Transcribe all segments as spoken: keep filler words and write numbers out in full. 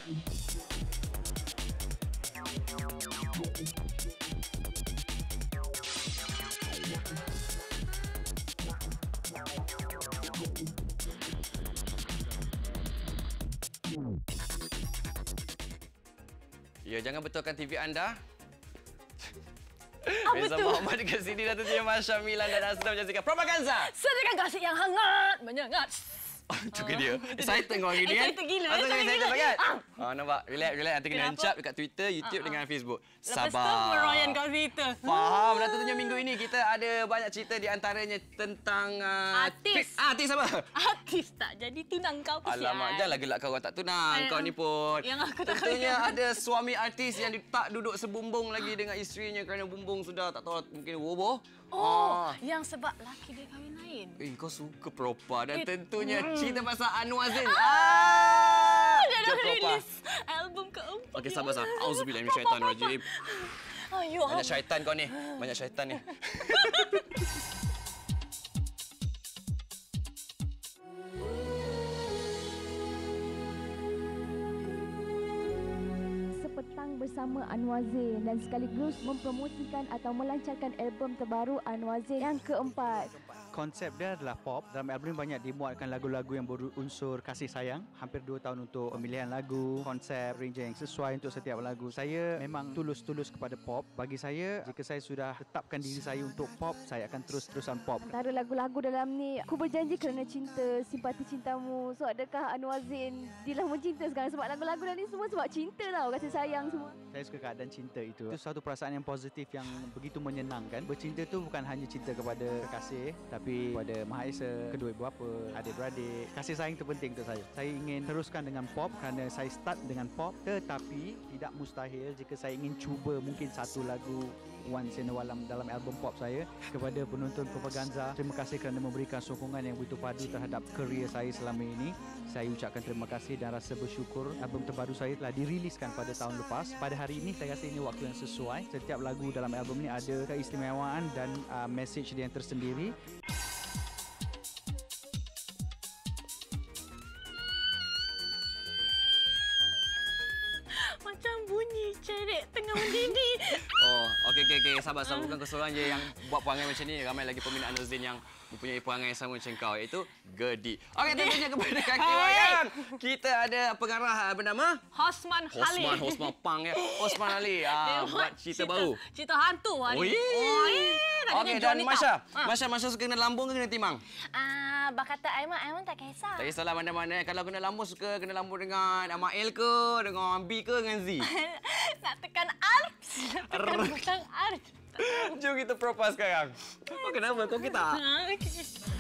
Ya, jangan betulkan T V anda. Apa Reza tu? Muhammad ke sini dan tentunya Masya Milan dan Asna menyaksikan Propaganza. Sedangkan gosip yang hangat, menyengat. Itu ke dia. Excited kau hari ni kan? Excited gila, Asal kau excited excited gila. sangat? Ah, nampak? Relax, relax. Nanti kena Kenapa? hancap dekat Twitter, YouTube dengan Facebook. Lepas tu, Sabar. meroyan kat Twitter. Faham. Dan tentunya minggu ini kita ada banyak cerita di antaranya tentang... Uh, Artis. Ah, artis apa? Artis tak jadi tunang kau kesian. Alamak, janganlah gelak kau orang tak tunang. Eh, Kau ni pun. yang aku tak Tentunya kena. ada suami artis yang tak duduk sebumbung lagi dengan isterinya kerana bumbung sudah tak tahu mungkin boboh. Oh, Ah. yang sebab laki dia kahwin lain. Eh, kau suka propa dan Eh, tentunya mm. cerita pasal Anwar Zain. Ah, Ah, dia dah Propa. rilis album keempat. Okey, sabar sabar. Auzubillah minasyaitanirrajim. Ayo, Banyak syaitan kau ni. Banyak syaitan ni. Sepetang bersama Anwar Zain dan sekaligus mempromosikan atau melancarkan album terbaru Anwar Zain yang keempat. Konsep dia adalah pop. Dalam album ini banyak dimuatkan lagu-lagu yang berunsur kasih sayang. Hampir dua tahun untuk pemilihan lagu, konsep, range yang sesuai untuk setiap lagu. Saya memang tulus-tulus kepada pop. Bagi saya, jika saya sudah tetapkan diri saya untuk pop, saya akan terus-terusan pop. Antara lagu-lagu dalam ni, Aku Berjanji Kerana Cinta, Simpati Cintamu. So adakah Anwar Zain dilamun cinta sekarang? Sebab lagu-lagu dalam ni semua sebab cinta tau, kasih sayang semua. Saya suka keadaan cinta itu. Itu satu perasaan yang positif yang begitu menyenangkan. Bercinta tu bukan hanya cinta kepada kekasih, tapi kepada Maha Esa, kedua ibu bapa, adik-beradik. Kasih sayang itu penting untuk saya. Saya ingin teruskan dengan pop kerana saya start dengan pop, tetapi tidak mustahil jika saya ingin cuba mungkin satu lagu once in a while dalam album pop saya. Kepada penonton Propaganza, terima kasih kerana memberikan sokongan yang begitu padu terhadap kerjaya saya selama ini. Saya ucapkan terima kasih dan rasa bersyukur album terbaru saya telah diriliskan pada tahun lepas. Pada hari ini saya rasa ini waktu yang sesuai. Setiap lagu dalam album ini ada keistimewaan dan uh, message dia yang tersendiri. Macam bunyi cerek tengah mendidih. Oh, okey okey okey. Sabar sabar, bukan kau seorang je yang buat perangai macam ni. Ramai lagi peminat Anwar Zain yang mempunyai perangai yang sama macam kau, iaitu Gedi. Okey, tentunya kepada kaki wayang. Kita ada pengarah bernama Hosman Halil. Hosman Hosman Pang ya. Hosman Ali ah, buat cerita baru. Cerita hantu hari. Oi. Oh, Okey, dan Masya. Masya Masya suka kena lambung ke kena timang? Ah, bakata Aiman, Aiman tak kisah. Tak kisahlah mana-mana. Kalau kena lambung suka kena lambung dengan Amael ke, dengan B ke, dengan Z. Nak tekan alt, nak tekan Arr. butang alt. Jom kita propose sekarang. Oh, kenapa? Kau kita? Ah, okey.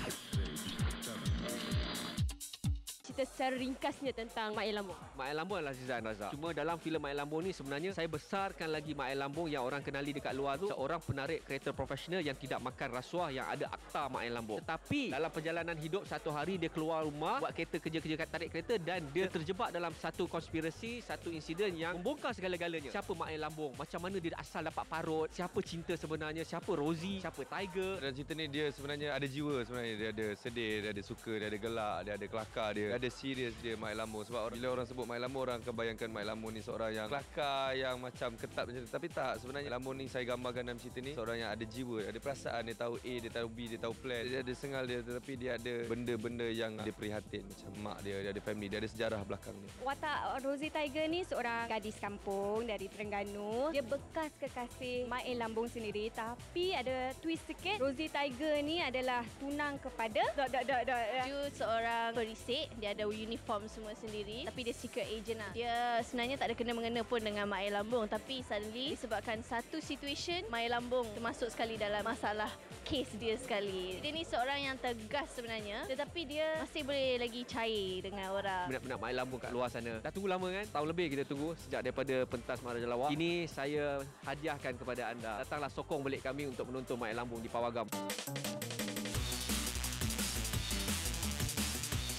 Cerita secara ringkasnya tentang Mak Air Lambung. Mak Air Lambung adalah Zizan Razak. Cuma dalam filem Mak Air Lambung ni sebenarnya saya besarkan lagi Mak Air Lambung yang orang kenali dekat luar tu seorang penarik kereta profesional yang tidak makan rasuah, yang ada akta Mak Air Lambung. Tetapi dalam perjalanan hidup satu hari dia keluar rumah buat kereta kerja-kerja kat tarik kereta dan dia terjebak dalam satu konspirasi, satu insiden yang membongkar segala-galanya. Siapa Mak Air Lambung? Macam mana dia asal dapat parut? Siapa cinta sebenarnya? Siapa Rosie? Siapa Tiger? Dalam cerita ni dia sebenarnya ada jiwa sebenarnya. Dia ada sedih, dia ada suka, dia ada gelak, dia ada kelakar, dia ada serius dia Mak Air Lambung. Sebab orang, bila orang sebut Mak Air Lambung, orang akan bayangkan Mak Air Lambung ni seorang yang kelakar, yang macam ketat macam tu. Tapi tak, sebenarnya Lambung ni saya gambarkan dalam cerita ni seorang yang ada jiwa, ada perasaan, dia tahu A, dia tahu B, dia tahu plan. Dia ada sengal dia, tetapi dia ada benda-benda yang dia prihatin. Macam mak dia, dia ada family, dia ada sejarah belakang dia. Watak Rosie Tiger ni seorang gadis kampung dari Terengganu. Dia bekas kekasih Mak Air Lambung sendiri, tapi ada twist sikit. Rosie Tiger ni adalah tunang kepada dot dot dot dot. Ju seorang perisik, dia ada uniform semua sendiri, tapi dia secret agent lah. Dia sebenarnya tak ada kena-mengena pun dengan Mak Air Lambung, tapi suddenly disebabkan satu situation, Mak Air Lambung termasuk sekali dalam masalah kes dia sekali. Dia ni seorang yang tegas sebenarnya, tetapi dia masih boleh lagi cair dengan orang. Minat-minat Mak Air Lambung kat luar sana. Dah tunggu lama kan? Tahun lebih kita tunggu sejak daripada pentas Maharaja Lawak. Ini saya hadiahkan kepada anda. Datanglah sokong balik kami untuk menonton Mak Air Lambung di Pawagam.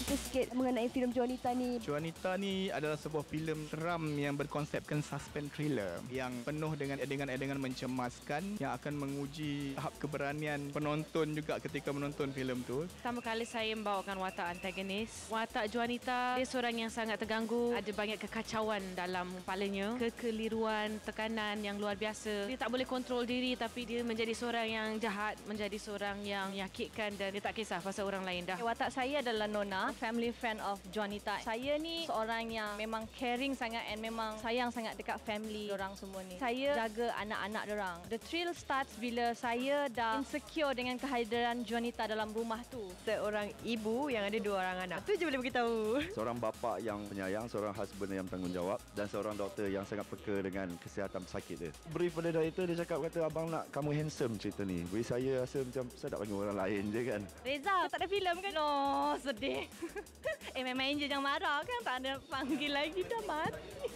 cerita sikit mengenai filem Juanita ni. Juanita ni adalah sebuah filem seram yang berkonsepkan suspense thriller yang penuh dengan adegan-adegan mencemaskan yang akan menguji tahap keberanian penonton juga ketika menonton filem tu. Pertama kali saya membawakan watak antagonis. Watak Juanita, dia seorang yang sangat terganggu, ada banyak kekacauan dalam kepalanya, kekeliruan, tekanan yang luar biasa. Dia tak boleh kontrol diri tapi dia menjadi seorang yang jahat, menjadi seorang yang menyakitkan dan dia tak kisah pasal orang lain dah. Watak saya adalah Nona, family friend of Juanita. Saya ni seorang yang memang caring sangat and memang sayang sangat dekat family orang semua ni. Saya jaga anak-anak orang. The thrill starts bila saya dah insecure dengan kehadiran Juanita dalam rumah tu. Seorang ibu yang ada dua orang anak. Itu je boleh beritahu. Seorang bapa yang penyayang, seorang husband yang bertanggungjawab dan seorang doktor yang sangat peka dengan kesihatan pesakit dia. Brief pada director, dia cakap kata abang nak kamu handsome cerita ni. Beri saya rasa macam saya tak panggil orang lain je kan. Reza, tak ada filem kan? No, sedih. eh, memang je jangan marah kan? Tak ada panggil lagi, dah mati.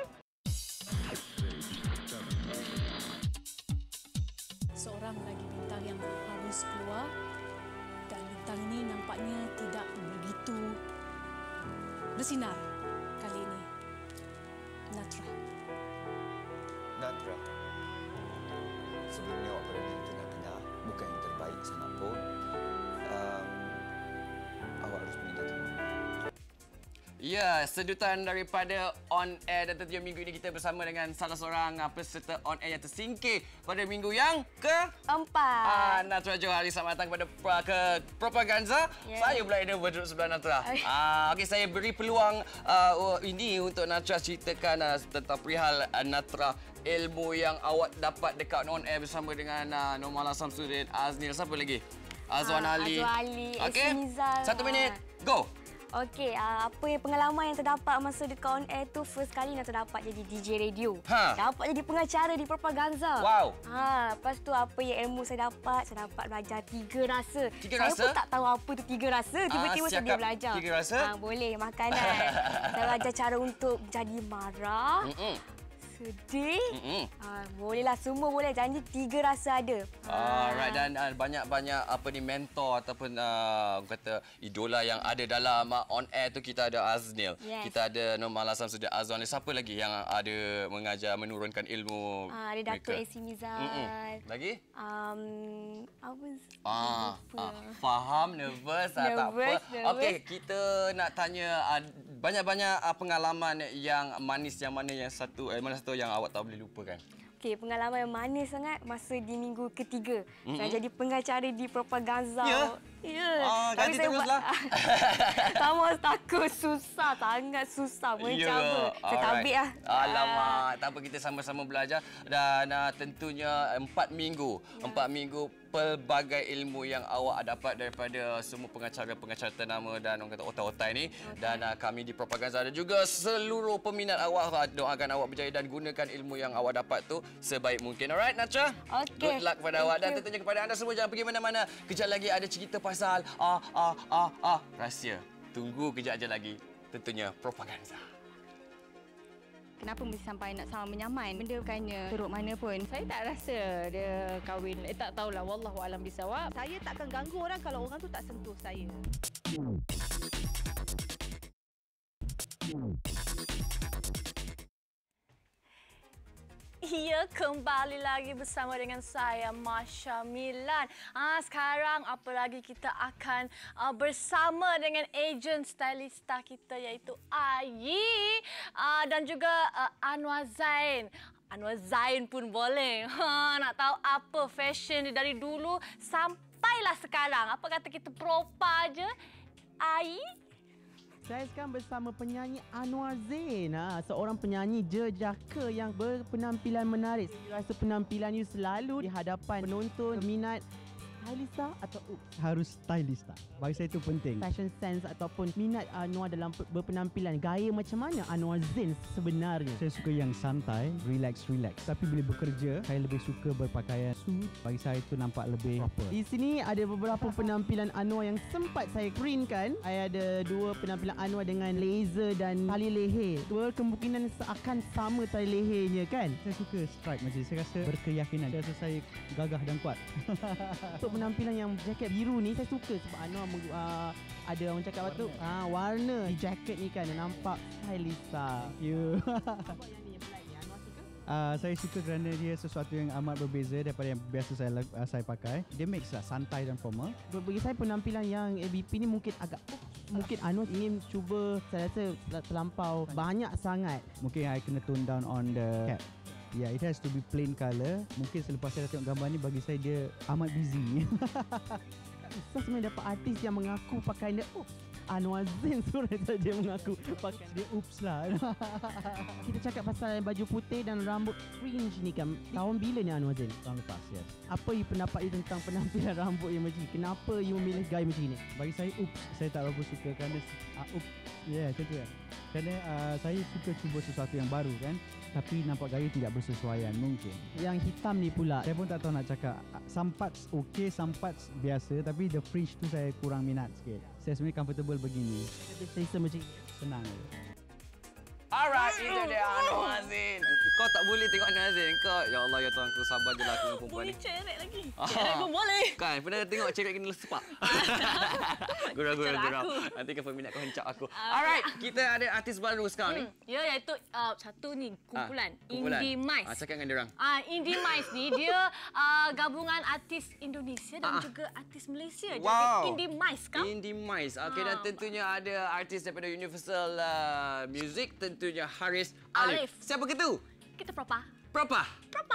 Seorang lagi bintang yang harus keluar dan bintang ini nampaknya tidak begitu bersinar kali ini. Natra. Natra. Sebelum ni awak berada di tengah-tengah, bukan yang terbaik sangat pun. Um, awak harus meninggal dulu. Ya, sedutan daripada On Air dan tentunya minggu ini kita bersama dengan salah seorang uh, peserta On Air yang tersingkir pada minggu yang keempat. Ah, Natra Johari, selamat datang kepada pra, ke Propaganza. Yeah. Saya pula ini berduduk sebelah Natra. Ah, okey, saya beri peluang uh, ini untuk Natra ceritakan uh, tentang perihal uh, Natra, ilmu yang awak dapat dekat On Air bersama dengan uh, Normal Samsudin, Aznil, siapa lagi? Azwan uh, Ali. Azwan Ali, Okey. Nizal. Satu minit. Go. Okey, uh, apa yang pengalaman yang terdapat masa dekat On Air tu, first kali nak terdapat jadi D J radio. Ha. Dapat jadi pengacara di Propaganza. Wow. Ha, lepas tu apa yang ilmu saya dapat, saya dapat belajar tiga rasa. Tiga saya rasa? pun tak tahu apa tu tiga rasa, tiba-tiba Ah, saya dia belajar. tiga rasa? Ha, boleh, makanan. Saya belajar cara untuk jadi marah. Mm-mm. Sedih. Mm-mm. Ha, bolehlah, semua boleh. Janji tiga rasa ada. Alright, dan uh, banyak-banyak apa ni mentor ataupun uh, kata idola yang ada dalam uh, On Air tu. Kita ada Aznil, Yes. kita ada Normal Asam Sudah, Azwan. Siapa lagi yang ada mengajar menurunkan ilmu? Ha, ada Datuk A C Mizal. Mm-mm. Lagi? Um, apa? Ah, ah, faham, nervous, ah, tak apa. Nervous, nervous. Okey, kita nak tanya uh, banyak-banyak uh, pengalaman yang manis, yang mana yang satu eh, mana satu yang awak tak boleh lupakan? Okey, pengalaman yang manis sangat masa di minggu ketiga. Mm-hmm. Saya jadi pengacara di Propaganza. Ya? Ya. Ah, ganti teruslah. Sama takut, susah, sangat susah. Mencabar. Saya tabik lah. Alamak, tak apa, kita sama-sama belajar. Dan uh, tentunya empat minggu. Ya. Empat minggu pelbagai ilmu yang awak dapat daripada semua pengacara-pengacara ternama dan orang kata otai-otai ni. Okay. Dan uh, kami di Propaganza dan juga seluruh peminat awak, doakan awak berjaya dan gunakan ilmu yang awak dapat tu sebaik mungkin. Alright, Natra? Okay. Good luck pada awak. Dan tentunya kepada anda semua, jangan pergi mana-mana. Kejap lagi ada cerita pasal ah, ah, ah, ah, rahsia. Tunggu kejap aja lagi. Tentunya Propaganza. Kenapa mesti sampai nak sama menyaman? Benda bukannya teruk mana pun. Saya tak rasa dia kahwin. Eh, tak tahulah. Wallahualam bisawab. Saya takkan ganggu orang kalau orang tu tak sentuh saya. Ya, kembali lagi bersama dengan saya, Masha Milan. Ah, sekarang apa lagi kita akan uh, bersama dengan ejen stylista kita iaitu Ayi uh, dan juga uh, Anwar Zain. Anwar Zain pun boleh. Ha, nak tahu apa fashion dia dari dulu sampailah sekarang. Apa kata kita propa je? Ayi? Saya sekarang bersama penyanyi Anwar Zain, ha, seorang penyanyi jejaka yang berpenampilan menarik. Saya rasa penampilan you selalu di hadapan penonton, peminat. Stylista atau oops, harus stylista. Bagi saya itu penting. Fashion sense ataupun minat Anwar dalam berpenampilan. Gaya macam mana Anwar Zain sebenarnya? Saya suka yang santai, relax, relax. Tapi bila bekerja, saya lebih suka berpakaian suit. Bagi saya itu nampak lebih proper. Di sini ada beberapa penampilan Anwar yang sempat saya printkan. Saya ada dua penampilan Anwar dengan laser dan tali leher. Berkemungkinan seakan sama tali lehernya kan? Saya suka strike macam ni. Saya rasa berkeyakinan. Saya rasa saya gagah dan kuat. Untuk untuk penampilan yang jaket biru ni saya suka sebab Anwar uh, ada orang cakap apa tu? Ah, warna di jaket ni kan nampak stylista. Ya. Apa yang ni yang black ni Anwar suka? Uh, saya suka kerana dia sesuatu yang amat berbeza daripada yang biasa saya uh, saya pakai. Dia mix lah santai dan formal. Bagi saya penampilan yang A B P ni mungkin agak mungkin Anwar ingin cuba, saya rasa terlampau banyak sangat. Mungkin I kena tone down on the cap. Ya, yeah, it has to be plain colour. Mungkin selepas saya tengok gambar ni, bagi saya dia amat busy. Susah sebenarnya dapat artis yang mengaku pakaian dia. Oh, Anwar Zain surat dia mengaku pakai dia oops lah. Kita cakap pasal baju putih dan rambut fringe ni kan. Tahun bila ni Anwar Zain? Tahun lepas, yes. Apa you pendapat you tentang penampilan rambut yang macam ni? Kenapa you memilih gaya macam ni? Bagi saya oops, saya tak berapa suka kerana uh, oops. Ya, yeah, macam tu kan. Kerana uh, saya suka cuba sesuatu yang baru kan. Tapi nampak gaya tidak bersesuaian mungkin. Yang hitam ni pula, saya pun tak tahu nak cakap. Some parts okay, some parts biasa. Tapi the fringe tu saya kurang minat sikit. Saya sebenarnya comfortable begini. Saya macam senang. Alright, itu dia Anwar Zain. Kau tak boleh tengok Anwar Zain. Kau, ya Allah ya Tuhan, aku sabar je lah aku dengan perempuan ni. Boleh cerek lagi. Cerek pun boleh. Kan, pernah tengok cerek kena sepak. Gurau, gurau, gurau. Nanti kau peminat kau hencap aku. Alright, kita ada artis baru sekarang ni. Ya, iaitu uh, satu ni, kumpulan. Ah, kumpulan. Indie Mice. Ah, cakap dengan dia orang. Ah, Indie Mice ni, dia uh, gabungan artis Indonesia dan ah. juga artis Malaysia. Wow. Jadi Indie Mice kan? Indie Mice. Okey, Ah. dan tentunya ada artis daripada Universal uh, Music, tentunya Haris Alif. Alif. Siapa ke tu? Kita propa. Propa. Propa.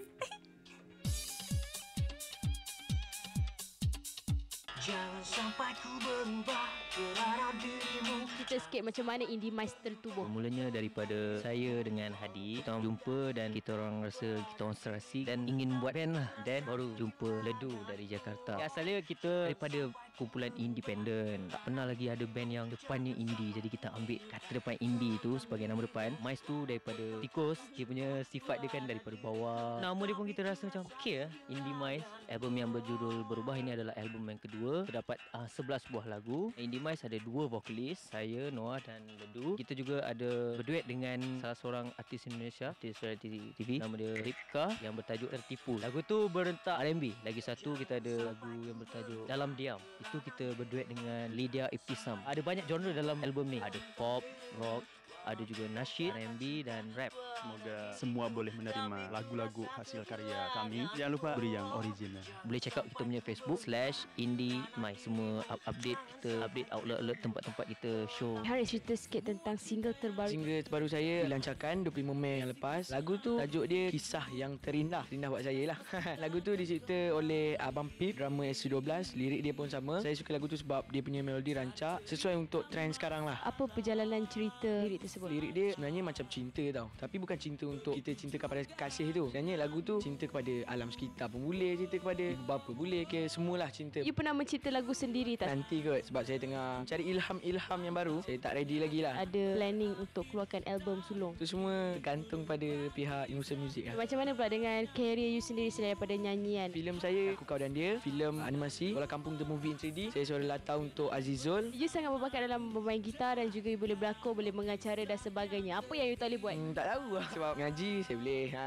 Jangan sampai ku berubah terhadap dirimu. Cerita sikit macam mana Indie Mice tertubuh. Mulanya daripada saya dengan Hadi, kita orang jumpa dan kita orang rasa kita orang serasi dan ingin buat band lah. Dan baru jumpa Ledu dari Jakarta. Asalnya kita daripada kumpulan independen. Tak pernah lagi ada band yang depannya indie. Jadi kita ambil kata depan indie tu sebagai nama depan. Mice tu daripada tikus. Dia punya sifat dia kan daripada bawah. Nama dia pun kita rasa macam okey lah. Indie Mice. Album yang berjudul Berubah ini adalah album yang kedua. Terdapat uh, sebelas buah lagu. Indie Mice ada dua vokalis, saya, Noah dan Ledu. Kita juga ada berduet dengan salah seorang artis Indonesia, artis reality T V, nama dia Ripka, yang bertajuk Tertipu. Lagu tu berentak R and B. Lagi satu kita ada lagu yang bertajuk Dalam Diam. Itu kita berduet dengan Lydia Ibtisam. Ada banyak genre dalam album ni. Ada pop, rock, ada juga nasyid, R and B dan rap. Semoga semua boleh menerima lagu-lagu hasil karya kami. Jangan lupa beri yang original. Boleh check out kita punya Facebook slash Indie Mice. Semua update kita, update outlet-outlet tempat-tempat kita show. Haris cerita sikit tentang single terbaru. Single terbaru saya dilancarkan dua puluh lima Mei yang lepas. Lagu tu tajuk dia Kisah Yang Terindah. Terindah buat saya lah. Lagu tu dicipta oleh Abang Pip, drama S C dua belas. Lirik dia pun sama. Saya suka lagu tu sebab dia punya melodi rancak sesuai untuk trend sekarang lah. Apa perjalanan cerita lirik tersebut? Lirik dia sebenarnya macam cinta tau. Tapi bukan cinta untuk kita cinta kepada kasih tu. Sebenarnya lagu tu cinta kepada alam sekitar pun boleh, cinta kepada ibu bapa boleh ke, semualah cinta. You pernah mencipta lagu sendiri tak? Nanti kot, sebab saya tengah cari ilham-ilham yang baru. Saya tak ready lagi lah. Ada planning untuk keluarkan album sulung? Itu semua tergantung pada pihak Universal Music lah. Macam mana pula dengan career you sendiri selain daripada nyanyian? Filem saya Aku Kau dan Dia, filem animasi Bola Kampung The Movie in three D. Saya suara latar untuk Azizul. You sangat berbakat dalam bermain gitar dan juga you boleh berlakon, boleh mengacara dan sebagainya. Apa yang you tak boleh buat? Hmm, tak tahu lah. Sebab ngaji saya boleh. Ha,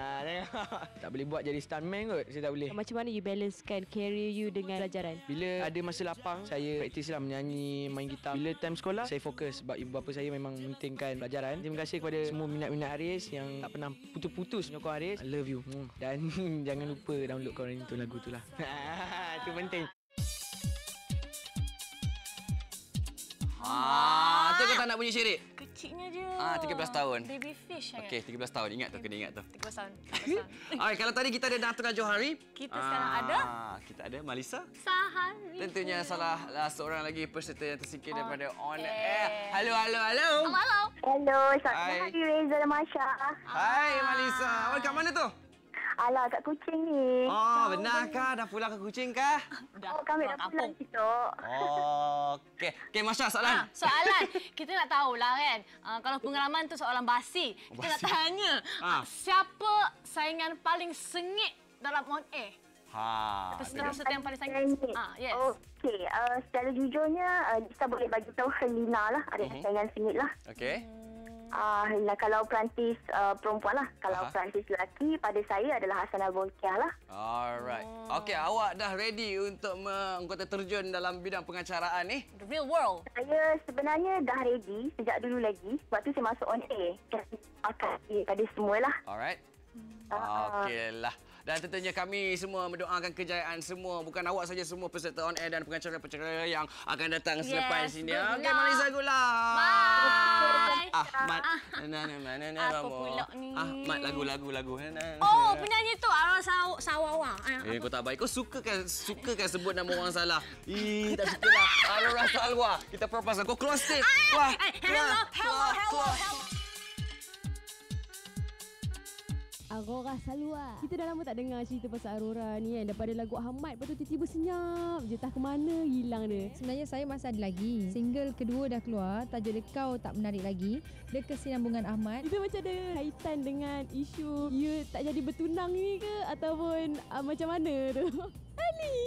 tak boleh buat jadi stuntman kot. Saya tak boleh. Macam mana you balancekan career you dengan pelajaran? Bila ada masa lapang, saya praktis lah menyanyi, main gitar. Bila time sekolah, saya fokus sebab ibu bapa saya memang mementingkan pelajaran. Terima kasih kepada semua minat-minat Haris yang tak pernah putus-putus menyokong Haris. I love you. Hmm. Dan jangan lupa download korang itu lagu tu lah. Itu penting. Ah, tu kau tak nak bunyi syirik? Kecilnya je. Ah, tiga belas tahun. Baby fish. Okey, tiga belas tahun. Ingat tu, kena ingat tu. tiga belas tahun. Alright, kalau tadi kita ada Natra Johari. Kita sekarang ada. Kita ada Malisa. Sahari. Tentunya salah uh, seorang lagi peserta yang tersingkir On daripada On Air. Air. Halo, halo, halo. Halo. Hello, selamat Hai. hari Reza dan Masya. Hai Malisa. Awak kat mana tu? Alah, kat Kuching ni. Oh, benarkah dah pulang ke Kuching kah? Dah. Oh, kami dah pulang situ. Oh, okey. Okey, Masya, soalan. Ha, soalan. Kita nak tahulah kan. Uh, kalau pengalaman tu soalan basi. Oh, kita basi. nak tanya. Ha. Siapa saingan paling sengit dalam On Air? Ha. Peserta-peserta yang paling sengit. Ah, yes. Okey, uh, secara jujurnya uh, kita boleh bagi tahu Helena lah. Ada Mhm. saingan sengit lah. Okey. Ah, uh, kalau perantis uh, perempuan lah. Kalau Aha. perantis lelaki pada saya adalah Hassanal Bolkiah lah. Alright. Oh. Okey, awak dah ready untuk mengkota terjun dalam bidang pengacaraan ni? The real world. Saya sebenarnya dah ready sejak dulu lagi. Sebab tu saya masuk on air. Akan pada semua lah. Alright. Uh, Okeylah. Dan tentunya kami semua mendoakan kejayaan semua. Bukan awak saja, semua peserta on air dan pengacara-pengacara yang akan datang selepas Yes, ini. good Okey, luck. Maliza, good luck. Bye. Ahmad. Mana mana mana Apa pula ni? Ahmad lagu-lagu lagu. Oh, penyanyi tu Arwah Saw Sawawa. Eh, kau tak baik. Kau suka kan suka kan sebut nama orang salah. Ih, tak sukalah. Arwah Salwa. Kita propose kau close stage. Wah. Hello, hello, hello, hello. Aurora Salwa. Kita dah lama tak dengar cerita pasal Aurora ni kan. Daripada lagu Ahmad, lepas tu tiba-tiba senyap je. Tak ke mana hilang dia. Sebenarnya saya masih ada lagi. Single kedua dah keluar. Tajuk dia Kau Tak Menarik Lagi. Dia kesinambungan Ahmad. Itu macam ada kaitan dengan isu you tak jadi bertunang ni ke? Ataupun uh, macam mana tu? Ali.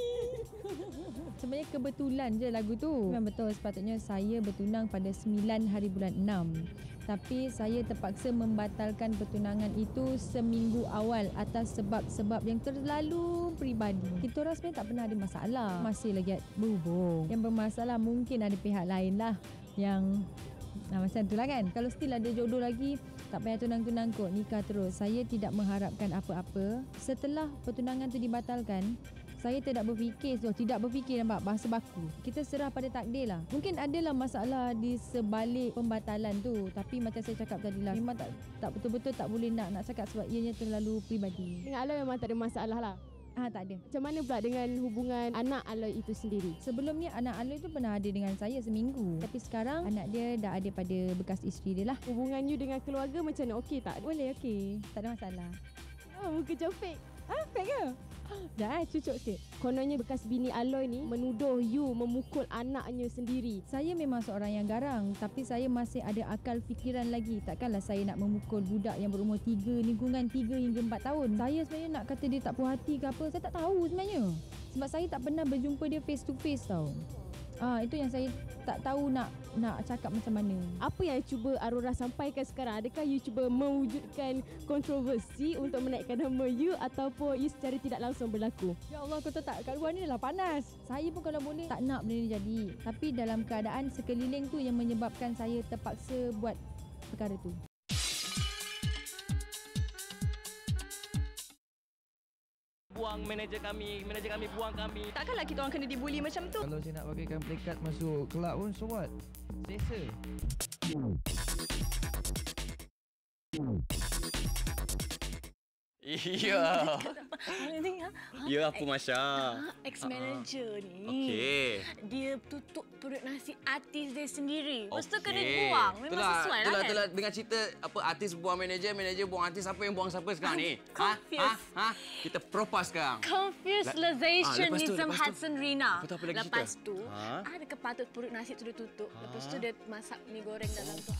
Sebenarnya kebetulan je lagu tu. Memang betul, sepatutnya saya bertunang pada sembilan hari bulan enam. Tapi saya terpaksa membatalkan pertunangan itu seminggu awal atas sebab-sebab yang terlalu peribadi. Kita orang sebenarnya tak pernah ada masalah. Masih lagi berhubung. Yang bermasalah mungkin ada pihak lain lah yang nah, macam tu lah kan. Kalau still ada jodoh lagi, tak payah tunang-tunang kot, nikah terus. Saya tidak mengharapkan apa-apa. Setelah pertunangan tu dibatalkan, saya tidak berfikir, so, tidak berfikir nampak bahasa baku. Kita serah pada takdir lah. Mungkin adalah masalah di sebalik pembatalan tu. Tapi macam saya cakap tadi lah, memang tak, tak betul-betul tak boleh nak nak cakap sebab ianya terlalu peribadi. Dengan Aloy memang tak ada masalah lah. Ah, tak ada. Macam mana pula dengan hubungan anak Aloy itu sendiri? Sebelumnya anak Aloy tu pernah ada dengan saya seminggu. Tapi sekarang anak dia dah ada pada bekas isteri dia lah. Hubungan you dengan keluarga macam mana? Okey tak? Boleh, okey. Tak ada masalah. Oh, muka macam fake. Ah, fake ke? Dah, cucuk sikit. Kononnya bekas bini Aloy ni menuduh you memukul anaknya sendiri. Saya memang seorang yang garang, tapi saya masih ada akal fikiran lagi. Takkanlah saya nak memukul budak yang berumur tiga, lingkungan tiga hingga empat tahun. Saya sebenarnya nak kata dia tak puas hati ke apa, saya tak tahu sebenarnya. Sebab saya tak pernah berjumpa dia face to face tau. Ah, itu yang saya tak tahu nak nak cakap macam mana. Apa yang cuba Aurora sampaikan sekarang? Adakah you cuba mewujudkan kontroversi untuk menaikkan nama you ataupun you secara tidak langsung berlaku? Ya Allah, kau tahu tak, kat luar ni dah panas. Saya pun kalau boleh tak nak benda ni jadi. Tapi dalam keadaan sekeliling tu yang menyebabkan saya terpaksa buat perkara tu. Buang manager kami, manager kami buang kami. Takkanlah kita orang kena dibuli macam tu. Kalau saya nak pakaikan plakat masuk kelab pun, so what? Selesa. Iya. Ya, apa Masya? Ex-manager ni. Okey. Dia tutup perut nasi artis dia sendiri. Lepas tu Okey. kena buang. Memang itulah, sesuai lah itulah, kan? itulah dengan cerita apa artis buang manager, manager buang artis, apa yang buang siapa sekarang ni? Ha? Confused. Ha? Ha? Kita propose sekarang. Confuselization Ah, lepas tu, Nizam lepas tu. Hudson Rina. Lepas tu apa lagi Lepas cerita? tu, Ha? ada kepatut perut nasi tu dia tutup. Lepas tu Ha? dia masak mi goreng dalam tu.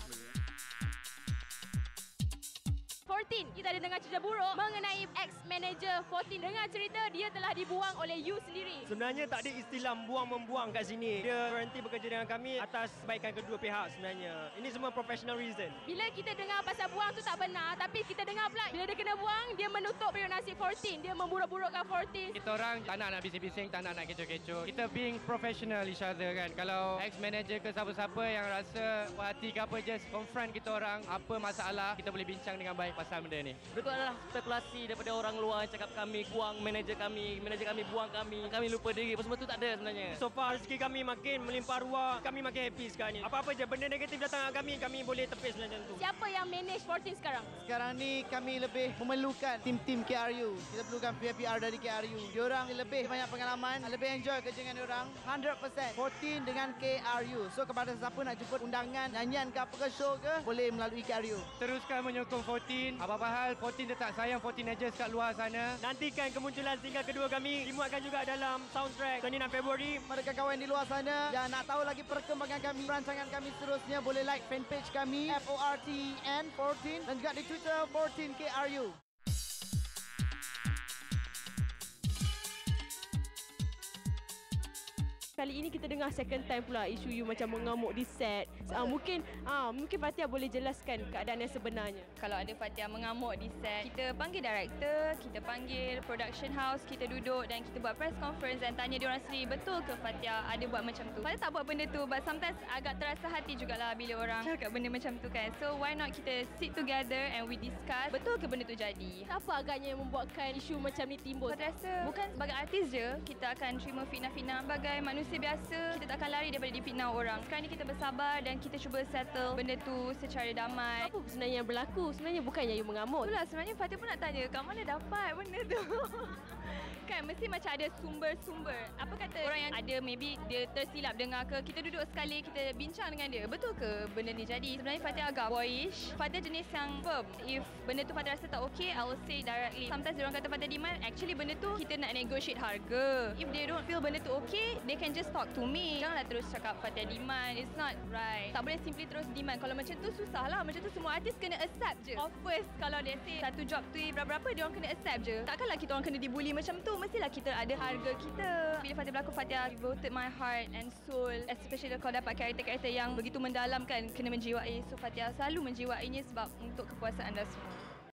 fourteen, kita ada dengar cerita buruk mengenai ex-manager fourteen. Dengar cerita dia telah dibuang oleh you sendiri. Sebenarnya tak ada istilah buang-membuang kat sini. Dia berhenti bekerja dengan kami atas kebaikan kedua pihak sebenarnya. Ini semua professional reason. Bila kita dengar pasal buang tu tak benar, tapi kita dengar pula bila dia kena buang, dia menutup periuk nasi fourteen. Dia memburuk-burukkan fourteen. Kita orang tak nak nak bising-bising, tak nak nak kecoh-kecoh. Kita being professional each other kan. Kalau ex-manager ke siapa-siapa yang rasa puas hati ke apa, just confront kita orang. Apa masalah, kita boleh bincang dengan baik pasal benda ni. Berikut adalah spekulasi daripada orang luar yang cakap kami buang manager kami, manager kami buang kami, kami lupa diri. Apa semua tu tak ada sebenarnya. So far rezeki kami makin melimpah ruah, kami makin happy sekarang ni. Apa-apa je benda negatif datang kat kami, kami boleh tepis macam tu. Siapa yang manage fourteen sekarang? Sekarang ni kami lebih memerlukan tim-tim K R U. Kita perlukan P R dari K R U. Diorang lebih banyak pengalaman, lebih enjoy kerja dengan diorang. one hundred percent fourteen dengan K R U. So kepada siapa nak jemput undangan, nyanyian ke apa ke show ke, boleh melalui K R U. Teruskan menyokong fourteen. Apa-apa hal, fourteen dia tak sayang fourteenagers kat luar sana. Nantikan kemunculan single kedua kami dimuatkan juga dalam soundtrack dua puluh enam Februari. Mereka kawan di luar sana yang nak tahu lagi perkembangan kami, perancangan kami seterusnya, boleh like fanpage kami F O R T N fourteen dan juga di Twitter fourteen K R U. Kali ini kita dengar second time pula isu you macam mengamuk di set. Uh, mungkin uh, mungkin Fatia boleh jelaskan keadaan yang sebenarnya. Kalau ada Fatia mengamuk di set, kita panggil director, kita panggil production house, kita duduk dan kita buat press conference dan tanya diorang sendiri, betul ke Fatia ada buat macam tu? Fatia tak buat benda tu, but sometimes agak terasa hati jugalah bila orang cakap benda macam tu kan. So why not kita sit together and we discuss, betul ke benda tu jadi? Apa agaknya yang membuatkan isu macam ni timbul? Saya rasa bukan sebagai artis je kita akan terima fitnah-fitnah. Sebagai manusia biasa, kita tak akan lari daripada difitnah orang. Sekarang ni kita bersabar dan kita cuba settle benda tu secara damai. Apa sebenarnya yang berlaku? Sebenarnya bukannya you mengamuk. Itulah sebenarnya Fatia pun nak tanya, kat mana dapat benda tu? Kan mesti macam ada sumber-sumber. Apa kata orang yang ada maybe dia tersilap dengar ke, kita duduk sekali, kita bincang dengan dia. Betul ke benda ni jadi? Sebenarnya Fatia agak boyish. Fatia jenis yang firm. If benda tu Fatia rasa tak okay, I will say directly. Sometimes diorang kata Fatia demand, actually benda tu kita nak negotiate harga. If they don't feel benda tu okay, they can just talk to me. Janganlah terus cakap Fatia demand. It's not right. Tak boleh simply terus demand. Kalau macam tu susah lah. Macam tu semua artis kena accept je. Of course, kalau dia say satu job tu berapa-berapa, diorang kena accept je. Takkanlah kita orang kena dibully macam tu. Mestilah kita ada harga kita. Bila Fatia berlakon, Fatia devoted my heart and soul. Especially kalau dapat karakter-karakter yang begitu mendalam kan, kena menjiwai. So Fatia selalu menjiwainya sebab untuk kepuasan anda semua.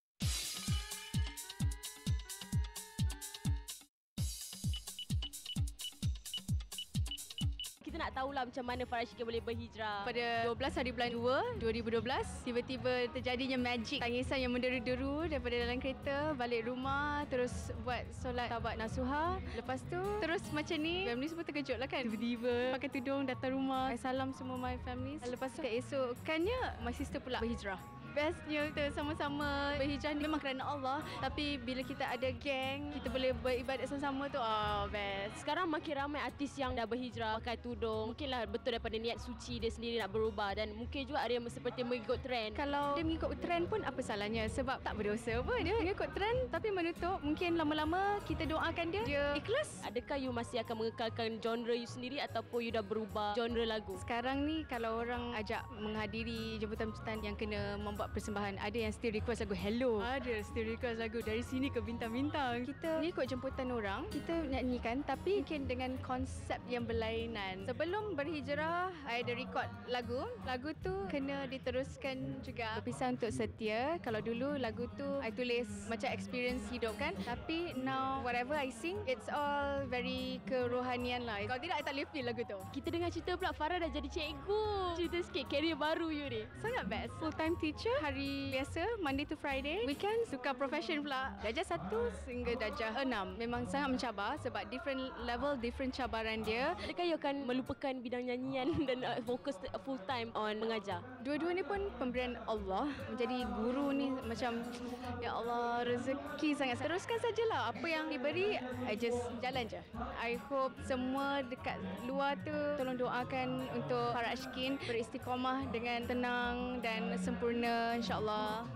Kita nak tahulah macam mana Farah Shikin boleh berhijrah. Pada dua belas hari bulan dua, dua ribu dua belas, tiba-tiba terjadinya magic. Tangisan yang menderu-deru daripada dalam kereta, balik rumah, terus buat solat taubat nasuha. Lepas tu, terus macam ni, family semua terkejut lah kan. Tiba-tiba pakai tudung, datang rumah, salam semua my family. Lepas tu keesokannya, my sister pula berhijrah. Bestnya kita sama-sama berhijrah memang kerana Allah. Tapi bila kita ada geng, kita boleh beribadat sama-sama tu, oh best. Sekarang makin ramai artis yang dah berhijrah, pakai tudung. Mungkinlah betul daripada niat suci dia sendiri nak berubah. Dan mungkin juga ada yang seperti mengikut trend. Kalau dia mengikut trend pun apa salahnya? Sebab tak berdosa pun dia mengikut trend. Tapi menutup, mungkin lama-lama kita doakan dia, dia ikhlas. Adakah you masih akan mengekalkan genre you sendiri ataupun you dah berubah genre lagu? Sekarang ni kalau orang ajak menghadiri jemputan-jemputan yang kena membuat persembahan, ada yang still request lagu Hello, ada still request lagu Dari Sini ke Bintang-Bintang. Kita ni ikut jemputan orang, kita nyanyikan tapi mungkin dengan konsep yang berlainan. Sebelum berhijrah, I ada record lagu. Lagu tu kena diteruskan juga. Berpisah untuk setia. Kalau dulu lagu tu I tulis macam experience hidup kan, tapi now whatever I sing, it's all very kerohanian lah. Kalau tidak, I tak boleh feel lagu tu. Kita dengar cerita pula Farah dah jadi cikgu. Cerita sikit career baru you ni. Sangat best. Full time teacher, hari biasa, Monday to Friday. Weekend, tukar profession pula. Darjah satu sehingga darjah enam. Memang sangat mencabar sebab different level, different cabaran dia. Adakah you akan melupakan bidang nyanyian dan uh, fokus full time on mengajar? Dua-dua ni pun pemberian Allah. Menjadi guru ni macam, ya Allah, rezeki sangat. Teruskan sajalah apa yang diberi, I just jalan je. I hope semua dekat luar tu tolong doakan untuk Farah Shikin beristiqamah dengan tenang dan sempurna, insyaAllah.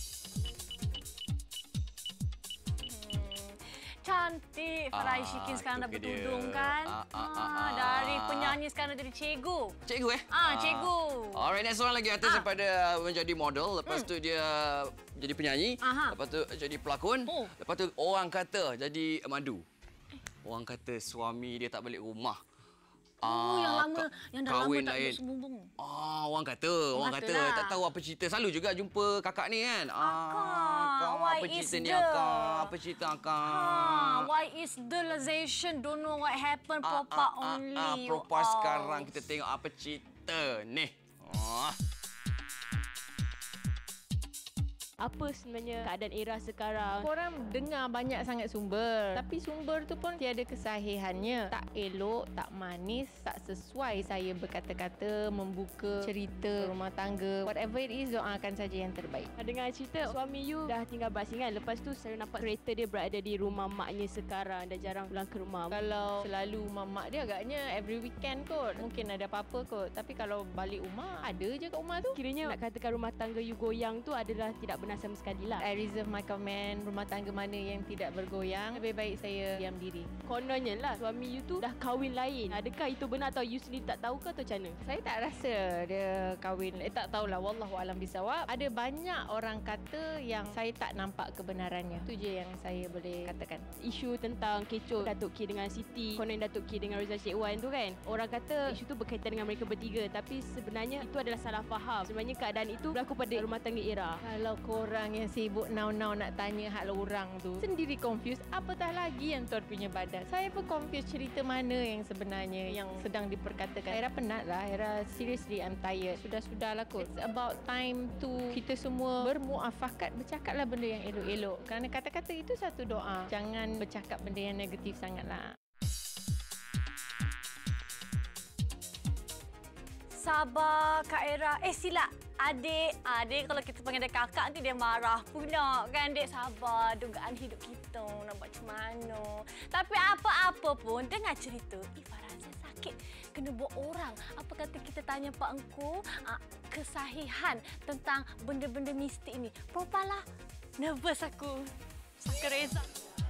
Cantik Farah Shikin sekarang dah bertudung kan. Ah, ah, Ah, ah, ah. dari penyanyi sekarang jadi cikgu. Cikgu eh? Ah, cikgu. Alright, next orang lagi artis Ah. daripada menjadi model. Lepas Hmm. tu dia jadi penyanyi. Aha. Lepas tu jadi pelakon. Oh. Lepas tu orang kata jadi madu. Orang kata suami dia tak balik rumah. Oh, yang lama, ka- yang dah lama kahwin tak lain. bersebumbung. Ah, orang kata, orang, kata, katalah. tak tahu apa cerita. Selalu juga jumpa kakak ni kan. Ah, kau why apa is cerita ni the- akak? Apa cerita akak? Ah, why is the realization don't know what happened proper only. Ah, you proper all. sekarang kita tengok apa cerita ni. Ah. Apa sebenarnya keadaan era sekarang? Korang dengar banyak sangat sumber. Tapi sumber tu pun tiada kesahihannya. Tak elok, tak manis, tak sesuai saya berkata-kata, membuka cerita rumah tangga. Whatever it is, doakan saja yang terbaik. Dengar cerita suami you dah tinggal basingan. Lepas tu saya nampak kereta dia berada di rumah maknya sekarang. Dah jarang pulang ke rumah. Kalau selalu mamak dia agaknya every weekend kot. Mungkin ada apa-apa kot. Tapi kalau balik rumah, ada je kat rumah tu. Kiranya nak katakan rumah tangga you goyang tu adalah tidak benar pernah sama sekali lah. I reserve my comment. Rumah tangga mana yang tidak bergoyang, lebih baik saya diam diri. Kononnya lah suami you tu dah kahwin lain. Adakah itu benar atau you sendiri tak tahu ke atau macam mana? Saya tak rasa dia kahwin. Eh tak tahulah, wallahu alam bisawab. Ada banyak orang kata yang saya tak nampak kebenarannya. Itu je yang saya boleh katakan. Isu tentang kecoh Datuk K dengan Siti, konon Datuk K dengan Rizal Syed Wan tu kan, orang kata isu tu berkaitan dengan mereka bertiga, tapi sebenarnya itu adalah salah faham. Sebenarnya keadaan itu berlaku pada rumah tangga Era. Kalau korang yang sibuk now-now nak tanya hal orang tu sendiri confused, apatah lagi yang tuan punya badan. Saya pun confused cerita mana yang sebenarnya yang sedang diperkatakan. Era penat lah. Era seriously I'm tired. Sudah-sudahlah kot. It's about time to kita semua bermuafakat, bercakaplah benda yang elok-elok. Kerana kata-kata itu satu doa. Jangan bercakap benda yang negatif sangatlah. Sabar Kak Era. Eh silap. Adik, adik kalau kita panggil dia kakak nanti dia marah pula kan. Dek sabar, dugaan hidup kita nak buat macam mana. Tapi apa-apa pun dengar cerita Ifah rasa sakit kena buat orang. Apa kata kita tanya Pak Engku uh, kesahihan tentang benda-benda mistik ni. Propalah, nervous aku. Saka Reza.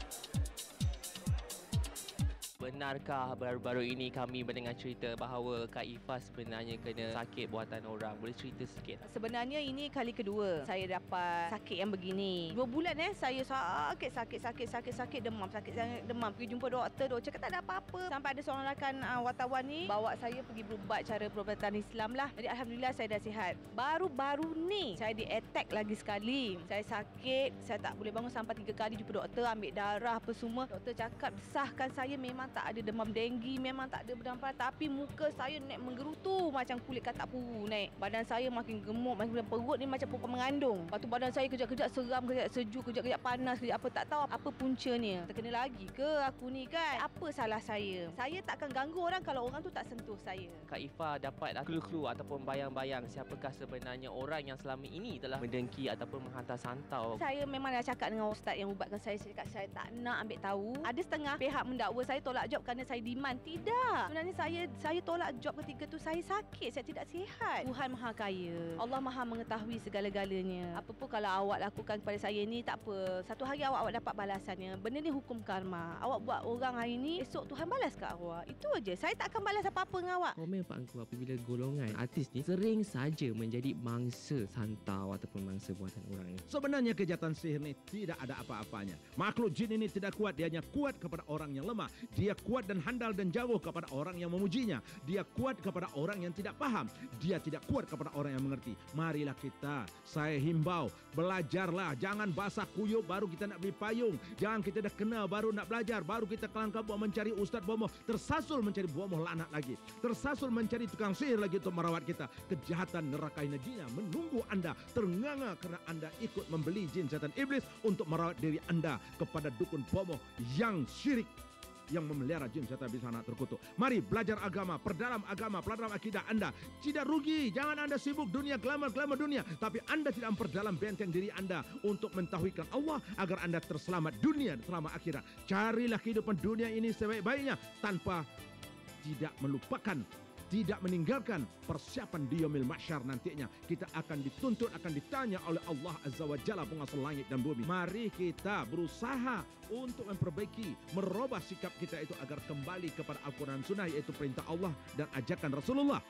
Benarkah baru-baru ini kami mendengar cerita bahawa Kak Ifah sebenarnya kena sakit buatan orang? Boleh cerita sikit? Sebenarnya ini kali kedua saya dapat sakit yang begini. Dua bulan eh saya sakit, sakit, sakit, sakit, sakit, demam, sakit, sakit, demam. Pergi jumpa doktor, doktor cakap tak ada apa-apa. Sampai ada seorang rakan uh, wartawan ni bawa saya pergi berubat cara perubatan Islam lah. Jadi Alhamdulillah saya dah sihat. Baru-baru ni saya di-attack lagi sekali. Saya sakit, saya tak boleh bangun sampai tiga kali jumpa doktor, ambil darah apa semua. Doktor cakap sahkan saya memang tak ada demam denggi, memang tak ada berdampar, tapi muka saya naik menggerutu macam kulit katak puru naik. Badan saya makin gemuk, makin perut ni macam perempuan mengandung. Lepas tu badan saya kejap-kejap seram, kejap sejuk, kejap-kejap panas, kejap apa tak tahu apa puncanya. Terkena lagi ke aku ni kan? Apa salah saya? Saya takkan ganggu orang kalau orang tu tak sentuh saya. Kak Ifah dapat clue-clue ataupun bayang-bayang siapakah sebenarnya orang yang selama ini telah mendengki ataupun menghantar santau? Saya memang dah cakap dengan ustaz yang ubatkan saya, saya cakap saya tak nak ambil tahu. Ada setengah pihak mendakwa saya tolak job kerana saya demand. Tidak. Sebenarnya saya saya tolak job ketika tu saya sakit, saya tidak sihat. Tuhan Maha Kaya. Allah Maha mengetahui segala-galanya. Apa pun kalau awak lakukan kepada saya ni tak apa. Satu hari awak, awak dapat balasannya. Benda ni hukum karma. Awak buat orang hari ni, esok Tuhan balas kat awak. Itu aja. Saya tak akan balas apa-apa dengan awak. Komen Pak Engku apabila golongan artis ni sering saja menjadi mangsa santau ataupun mangsa buatan orang ni. Sebenarnya kejahatan sihir ni tidak ada apa-apanya. Makhluk jin ini tidak kuat, dia hanya kuat kepada orang yang lemah. Dia kuat dan handal dan jauh kepada orang yang memujinya. Dia kuat kepada orang yang tidak paham. Dia tidak kuat kepada orang yang mengerti. Marilah kita, saya himbau, belajarlah. Jangan basah kuyup baru kita nak beli payung. Jangan kita dah kenal baru nak belajar. Baru kita kelangkap buat mencari ustaz bomoh. Tersasul mencari bomoh laknat lagi. Tersasul mencari tukang sihir lagi untuk merawat kita. Kejahatan neraka jinnah menunggu anda. Ternganga kerana anda ikut membeli jin setan iblis untuk merawat diri anda kepada dukun bomoh yang syirik, yang memelihara jin setan iblis anak terkutuk. Mari belajar agama, perdalam agama, perdalam akidah anda. Tidak rugi, jangan anda sibuk dunia, glamour-glamour dunia, tapi anda tidak memperdalam benteng diri anda untuk mentauhidkan Allah agar anda terselamat dunia dan selamat akhirat. Carilah kehidupan dunia ini sebaik-baiknya tanpa tidak melupakan, tidak meninggalkan persiapan di yaumil mahsyar nantinya. Kita akan dituntut, akan ditanya oleh Allah Azza wa Jalla, penguasa langit dan bumi. Mari kita berusaha untuk memperbaiki, merubah sikap kita itu agar kembali kepada Al-Quran Sunnah, iaitu perintah Allah dan ajakan Rasulullah.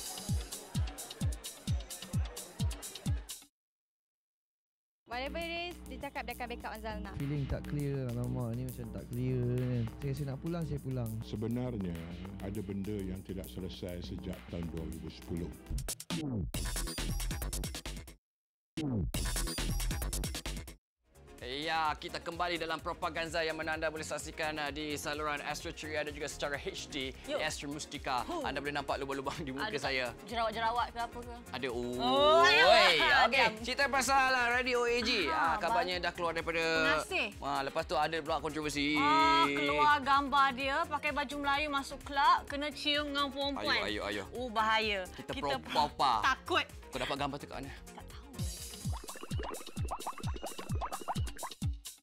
Whatever it is, dia cakap dia akan backup Azalna. Feeling tak clear, alamak ni macam tak clear kan. Saya rasa nak pulang, saya pulang. Sebenarnya ada benda yang tidak selesai sejak tahun dua ribu sepuluh. Ya, kita kembali dalam Propaganza yang mana anda boleh saksikan uh, di saluran Astro Ceria dan juga secara H D di Astro Mustika. Huh. Anda boleh nampak lubang-lubang di muka ada saya. Jerawat-jerawat ke apa ke? Ada. Oh, oh okey. Cerita pasal uh, Radio A G. Ah, kabarnya dah keluar daripada Pengasih. Ah, lepas tu ada pula kontroversi. Ah, keluar gambar dia pakai baju Melayu masuk kelab, kena cium dengan perempuan. Ayo, ayo, ayo. Oh, bahaya. Kita, kita pro-papa. Takut. Kau dapat gambar tu kat mana?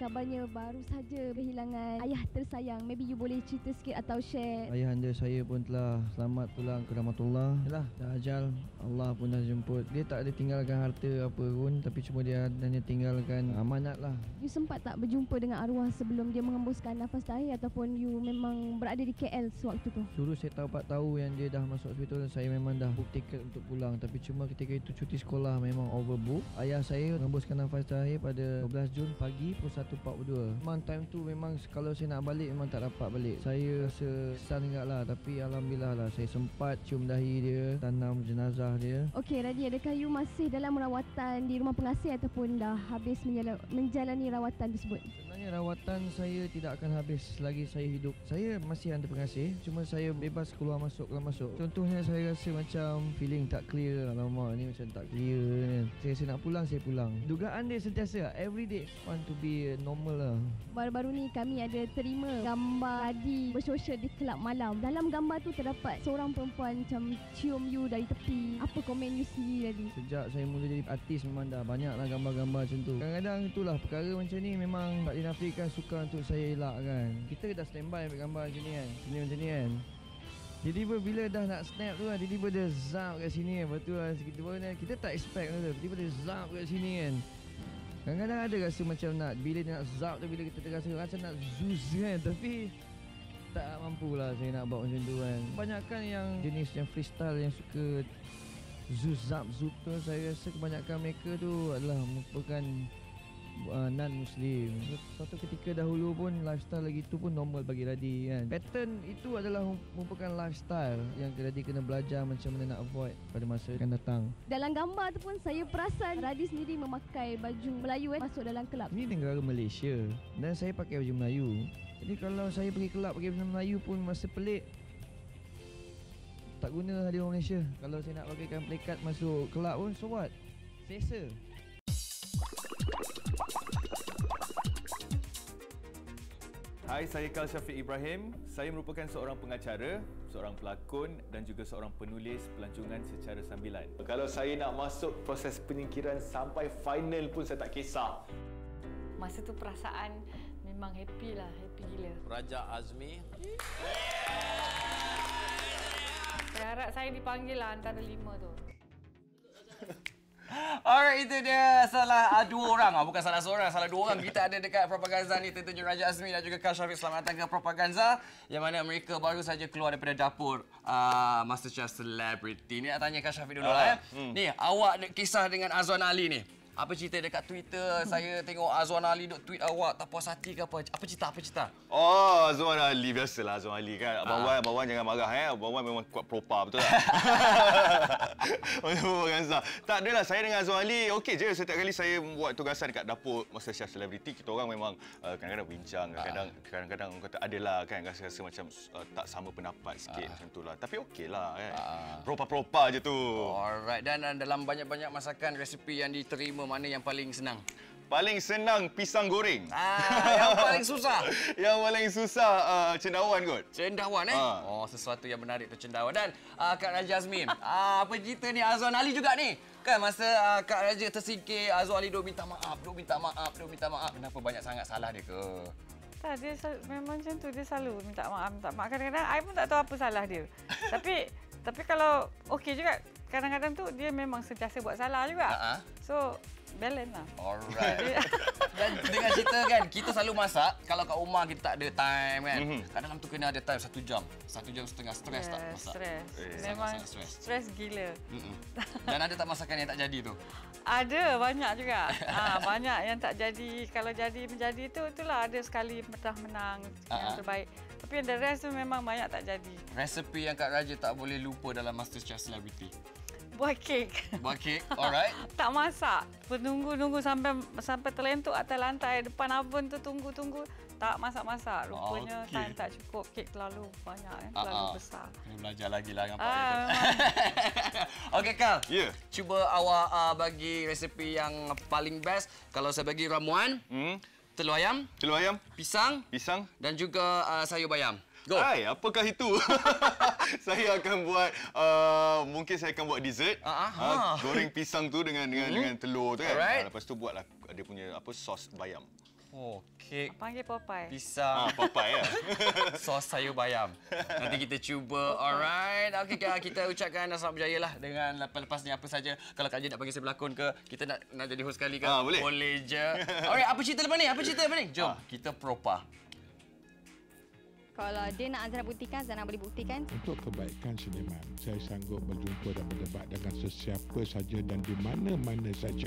kabarnya baru saja kehilangan ayah tersayang. Maybe you boleh cerita sikit atau share. Ayahanda saya pun telah selamat pulang ke rahmatullah. Yalah, dah ajal. Allah pun dah jemput. Dia tak ada tinggalkan harta apa pun, tapi cuma dia hanya tinggalkan amanat lah. You sempat tak berjumpa dengan arwah sebelum dia mengembuskan nafas terakhir ataupun you memang berada di K L sewaktu tu? Suruh saya dapat tahu yang dia dah masuk hospital, saya memang dah book tiket untuk pulang. Tapi cuma ketika itu cuti sekolah memang overbook. Ayah saya mengembuskan nafas terakhir pada dua belas Jun pagi pukul satu empat puluh dua. Memang time tu memang kalau saya nak balik memang tak dapat balik. Saya rasa kesal sangat lah, tapi alhamdulillah lah saya sempat cium dahi dia, tanam jenazah dia. Okey Radhi, adakah you masih dalam rawatan di rumah pengasih ataupun dah habis menjala, menjalani rawatan tersebut? Sebenarnya rawatan saya tidak akan habis selagi saya hidup. Saya masih ada pengasih, cuma saya bebas keluar masuk keluar masuk. Contohnya saya rasa macam feeling tak clear. Alamak, ni macam tak clear kan. Saya, saya nak pulang, saya pulang. Dugaan dia sentiasa every day want to be normal lah. Baru-baru ni kami ada terima gambar Radhi bersosial di kelab malam. Dalam gambar tu terdapat seorang perempuan macam cium you dari tepi. Apa komen you sendiri Radhi? Sejak saya mula jadi artis memang dah banyaklah gambar-gambar macam tu. Kadang-kadang itulah perkara macam ni memang tak dinafikan suka untuk saya elak kan. Kita dah standby ambil gambar macam ni kan. Sini macam ni kan. Tiba-tiba bila dah nak snap tu kan, tiba-tiba dia zap kat sini kan. Betul lah, kita, kita tak expect tu. Tiba-tiba dia zap kat sini kan. Kadang-kadang ada rasa macam nak, bila dia nak zap tu, bila kita terasa rasa nak zoos kan. Tapi tak mampulah saya nak buat macam tu kan. Kebanyakan yang jenis yang freestyle yang suka zoos zap zoop tu, saya rasa kebanyakan mereka tu adalah merupakan Uh, non-Muslim. Suatu ketika dahulu pun lifestyle lagi tu pun normal bagi Radhi kan. Pattern itu adalah merupakan lifestyle yang Radhi kena belajar macam mana nak avoid pada masa akan datang. Dalam gambar tu pun saya perasan Radhi sendiri memakai baju Melayu eh, masuk dalam kelab. Ini negara Malaysia dan saya pakai baju Melayu. Jadi kalau saya pergi kelab pakai baju Melayu pun masa pelik, tak guna hadir orang Malaysia. Kalau saya nak pakaikan plekat masuk kelab pun, so what? Selesa. Hai, saya Kal Syafiq Ibrahim. Saya merupakan seorang pengacara, seorang pelakon dan juga seorang penulis pelancongan secara sambilan. Kalau saya nak masuk proses penyingkiran sampai final pun saya tak kisah. Masa tu perasaan memang happy lah, happy gila. Raja Azmi. Saya harap saya dipanggil lah antara lima tu. Alright, itu dia salah uh, dua orang. Oh, bukan salah seorang, salah dua orang. Kita ada dekat Propaganza ni, tentunya Raja Azmi dan juga Kal Syafiq. Selamat datang ke Propaganza, yang mana mereka baru saja keluar daripada dapur uh, MasterChef Celebrity. Ni nak tanya Kal Syafiq dulu uh, lah. Eh. Hmm. Ni, awak kisah dengan Azwan Ali ni. Apa cerita dekat Twitter? Saya tengok Azwan Ali duk tweet awak tak puas hati ke apa? Apa cerita? Apa cerita? Oh, Azwan Ali biasalah Azwan Ali kan. Abang Wan, Abang Wan jangan marah eh. Abang Wan memang kuat propa, betul tak? Tak adalah, saya dengan Azwan Ali okey je. Setiap kali saya buat tugasan dekat dapur MasterChef Celebrity, kita orang memang uh, kadang-kadang bincang, kadang-kadang kadang-kadang orang kata adalah kan rasa-rasa macam uh, tak sama pendapat sikit macam itulah. Tapi okeylah kan. Propa-propa je tu. Alright, dan uh, dalam banyak-banyak masakan resipi yang diterima, mana yang paling senang? Paling senang pisang goreng. Ah, yang paling susah? Yang paling susah uh, cendawan kot. Cendawan eh? Ah. Oh, sesuatu yang menarik tu cendawan. Dan uh, Kak Raja Azmi, uh, apa cerita ni Azwan Ali juga ni? Kan masa uh, Kak Raja tersingkir, Azwan Ali duk minta maaf, duk minta maaf, duk minta maaf. Kenapa banyak sangat salah dia ke? Tak, dia memang macam tu. Dia selalu minta maaf, minta maaf. Kadang-kadang I pun tak tahu apa salah dia. tapi tapi kalau okey juga, kadang-kadang tu dia memang sentiasa buat salah juga. Uh-huh. So, balance lah. Alright. Dan dengan cerita kan, kita selalu masak. Kalau kat rumah kita tak ada time kan. Mm-hmm. Kadang-kadang tu kena ada time satu jam. Satu jam setengah. Stres yeah, tak masak? Stres. Eh, memang stres. Stres gila. Mm-mm. Dan ada tak masakan yang tak jadi tu? Ada, banyak juga. ha, banyak yang tak jadi. Kalau jadi menjadi tu, itulah ada sekali pernah menang uh-huh. yang terbaik. Tapi yang the rest tu memang banyak tak jadi. Resepi yang Kak Raja tak boleh lupa dalam MasterChef Celebrity? Buat kek. Buat kek, alright. Tak masak. Menunggu-nunggu sampai sampai terlentuk atas lantai depan oven tu, tunggu-tunggu. Tak masak-masak. Rupanya okay. Time tak cukup. Kek terlalu banyak, eh? terlalu uh-huh. besar. Kena belajar lagi lah dengan Pak ah, Raja. Okey Kal, yeah. cuba awak uh, bagi resepi yang paling best. Kalau saya bagi ramuan, hmm. telur ayam, telur ayam, pisang, pisang dan juga uh, sayur bayam. Go. Hai, apakah itu? Saya akan buat, uh, mungkin saya akan buat dessert. Uh, uh, goreng pisang tu dengan dengan, mm-hmm. dengan telur tu kan. Uh, lepas tu buatlah dia punya apa sos bayam. Oh, kek. Panggil Popeye. Pisang. Ah, Popeye ya. Sos sayur bayam. Nanti kita cuba. Alright. Okey, kita ucapkan selamat berjaya lah dengan lepas-lepas ni apa saja. Kalau Kak Jen nak panggil saya berlakon ke, kita nak nak jadi host sekali ke? Ah, boleh. Boleh je. Alright, apa cerita lepas ni? Apa cerita lepas ni? Jom, Ah. kita propa. Kalau dia nak Azana buktikan, Azana boleh buktikan. Untuk kebaikan seniman, saya sanggup berjumpa dan berdebat dengan sesiapa saja dan di mana-mana saja.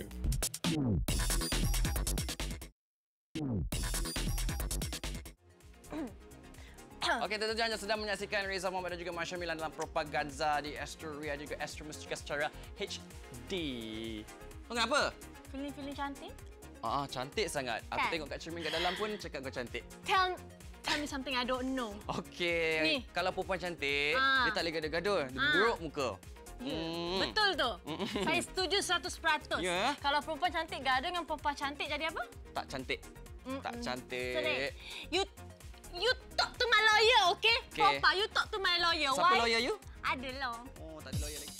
Okey, tentu saja sedang menyaksikan Reza Muhammad dan juga Masya Milan dalam Propaganza di Astoria juga Astro Mustika secara H D. Oh, kenapa? Feeling-feeling cantik. Ah, cantik sangat. Aku Kan? tengok kat cermin kat dalam pun cakap kau cantik. Tell, tell me something I don't know. Okey. Ni. Kalau perempuan cantik, Ah. dia tak boleh gaduh-gaduh. Dia Ah. buruk muka. Ya, Hmm. betul tu. Saya setuju seratus peratus. Ya. Kalau perempuan cantik gaduh dengan perempuan cantik jadi apa? Tak cantik. Mm-mm. Tak cantik. Sedih. You you talk to my lawyer, okay? Okay. Papa, you talk to my lawyer. Siapa Why? lawyer you? Ada lah. Oh, tak ada lawyer lagi.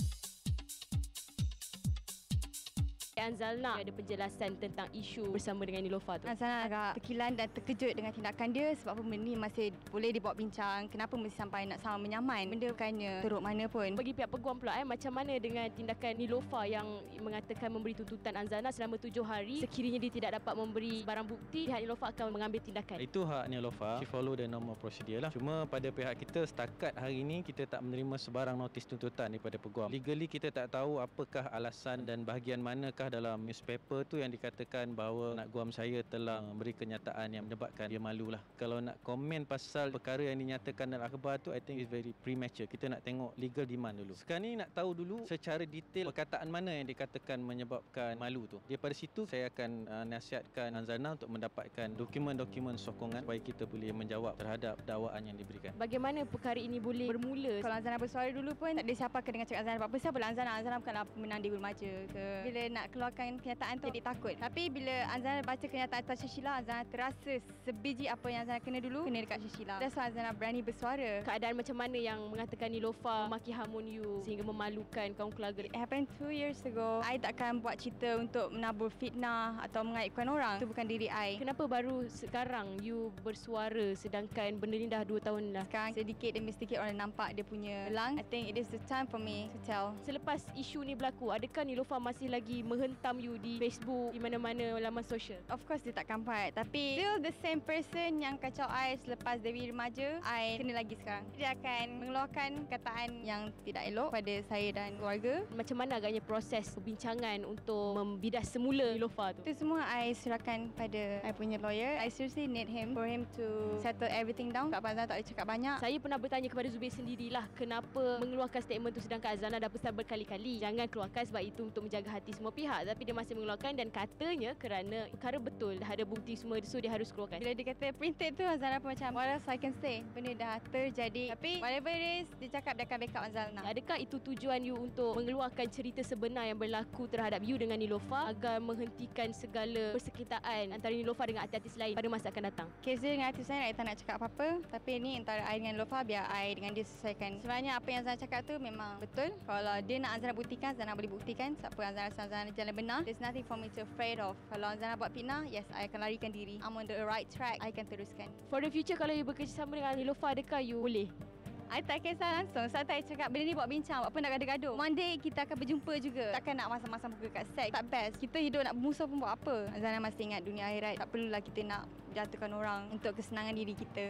Anzalna ada penjelasan tentang isu bersama dengan Nilofa tu. Azana agak terkilan dan terkejut dengan tindakan dia sebab apa benda ni masih boleh dibawa bincang. Kenapa mesti sampai nak sama menyaman? Benda bukannya teruk mana pun. Bagi pihak peguam pula, eh, macam mana dengan tindakan Nilofa yang mengatakan memberi tuntutan Anzalna selama tujuh hari. Sekiranya dia tidak dapat memberi barang bukti, pihak Nilofa akan mengambil tindakan. Itu hak Nilofa. She follow the normal procedure lah. Cuma pada pihak kita setakat hari ini kita tak menerima sebarang notis tuntutan daripada peguam. Legally kita tak tahu apakah alasan dan bahagian manakah dalam newspaper tu yang dikatakan bahawa anak guam saya telah memberi kenyataan yang menyebabkan dia malu lah. Kalau nak komen pasal perkara yang dinyatakan dalam akhbar tu, I think it's very premature. Kita nak tengok legal demand dulu. Sekarang ni nak tahu dulu secara detail perkataan mana yang dikatakan menyebabkan malu tu. Daripada situ saya akan uh, nasihatkan Anzalna untuk mendapatkan dokumen-dokumen sokongan supaya kita boleh menjawab terhadap dakwaan yang diberikan. Bagaimana perkara ini boleh bermula? Kalau Azana bersuara dulu pun tak ada siapa akan dengar cakap Azana. Apa siapa lah Azana? Azana bukanlah pemenang di remaja ke. Bila nak keluarkan kenyataan tu jadi takut. Tapi bila Azana baca kenyataan atas Shashila, Azana terasa sebiji apa yang Azana kena dulu kena dekat Shashila. That's why Azana berani bersuara. Keadaan macam mana yang mengatakan Nilofa memaki Hamun You sehingga memalukan kaum keluarga? It happened two years ago. I takkan buat cerita untuk menabur fitnah atau mengaibkan orang. Itu bukan diri I. Kenapa baru sekarang you bersuara sedangkan benda ni dah dua tahun dah? Sekarang sedikit demi sedikit orang nampak dia punya belang. I think it is the time for me to tell. Selepas isu ni berlaku, adakah Nilofa masih lagi menghentam you di Facebook, di mana-mana laman sosial? Of course dia takkan buat. Tapi still the same person yang kacau I selepas Dewi remaja, I kena lagi sekarang. Dia akan mengeluarkan kataan yang tidak elok pada saya dan keluarga. Macam mana agaknya proses perbincangan untuk membidas semula Nilofa tu? Itu semua I serahkan pada I punya lawyer. I seriously need him for him to settle everything down. Kak Azana tak boleh cakap banyak. Saya pernah bertanya kepada Zubir sendirilah kenapa mengeluarkan statement tu sedangkan Azana dah pesan berkali-kali jangan keluarkan sebab itu untuk menjaga hati semua pihak. Tapi dia masih mengeluarkan dan katanya kerana perkara betul dah ada bukti semua so dia harus keluarkan. Bila dia kata printed tu Azana pun macam what else I can say? Benda dah terjadi. Tapi whatever it is, dia cakap dia akan backup Azana. Adakah itu tujuan you untuk mengeluarkan cerita sebenar yang berlaku terhadap you dengan Nilofa agar menghentikan segala persekitaan antara Nilofa dengan artis-artis lain pada masa akan datang? Kes dia dengan artis lain I tak nak cakap apa-apa. Tapi ni antara I dengan Nilofa biar I dengan dia selesaikan. Sebenarnya apa yang Azana cakap tu memang betul. Kalau dia nak Azana buktikan, Azana boleh buktikan. Siapa Azana rasa Azana jalan benar. There's nothing for me to afraid of. Kalau Azana buat fitnah, yes, I akan larikan diri. I'm on the right track. I akan teruskan. For the future, kalau you bekerjasama dengan Nilofa, adakah you boleh? I tak kisah langsung. Saat I cakap benda ni buat bincang. Buat apa nak gaduh-gaduh. One day kita akan berjumpa juga. Takkan nak masam-masam muka kat seks. Tak best. Kita hidup nak bermusuh pun buat apa. Azana masih ingat dunia akhirat. Tak perlulah kita nak jatuhkan orang untuk kesenangan diri kita.